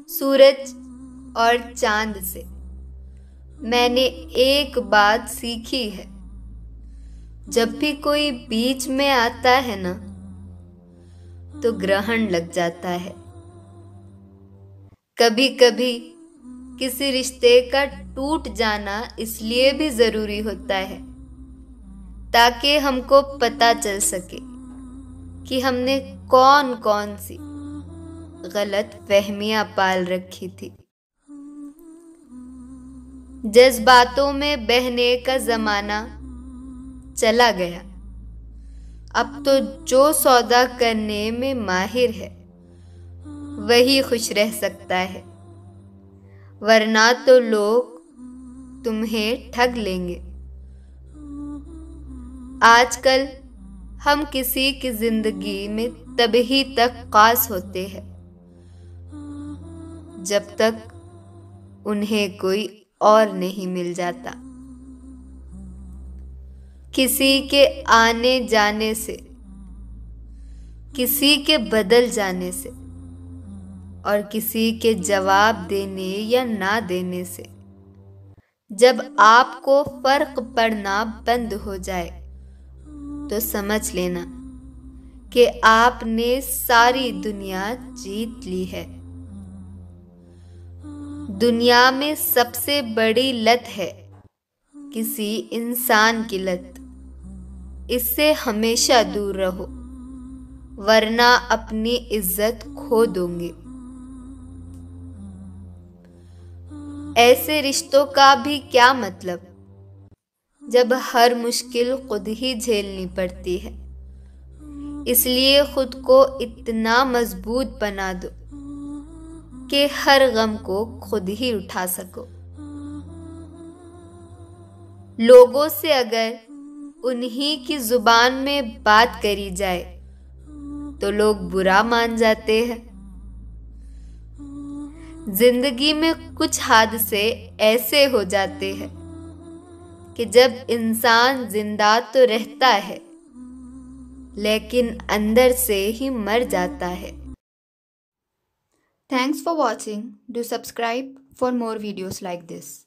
सूरज और चांद से मैंने एक बात सीखी है। जब भी कोई बीच में आता है ना, तो ग्रहण लग जाता है। कभी कभी किसी रिश्ते का टूट जाना इसलिए भी जरूरी होता है ताकि हमको पता चल सके कि हमने कौन कौन सी गलत फहमियां पाल रखी थी। जज्बातों में बहने का जमाना चला गया। अब तो जो सौदा करने में माहिर है वही खुश रह सकता है, वरना तो लोग तुम्हें ठग लेंगे। आजकल हम किसी की जिंदगी में तभी तक खास होते हैं जब तक उन्हें कोई और नहीं मिल जाता। किसी के आने जाने से, किसी के बदल जाने से और किसी के जवाब देने या ना देने से जब आपको फर्क पड़ना बंद हो जाए तो समझ लेना कि आपने सारी दुनिया जीत ली है। दुनिया में सबसे बड़ी लत है किसी इंसान की लत। इससे हमेशा दूर रहो, वरना अपनी इज्जत खो दोगे। ऐसे रिश्तों का भी क्या मतलब जब हर मुश्किल खुद ही झेलनी पड़ती है। इसलिए खुद को इतना मजबूत बना दो कि हर गम को खुद ही उठा सको। लोगों से अगर उन्हीं की जुबान में बात करी जाए तो लोग बुरा मान जाते हैं। जिंदगी में कुछ हादसे ऐसे हो जाते हैं कि जब इंसान जिंदा तो रहता है लेकिन अंदर से ही मर जाता है। Thanks for watching. Do subscribe for more videos like this.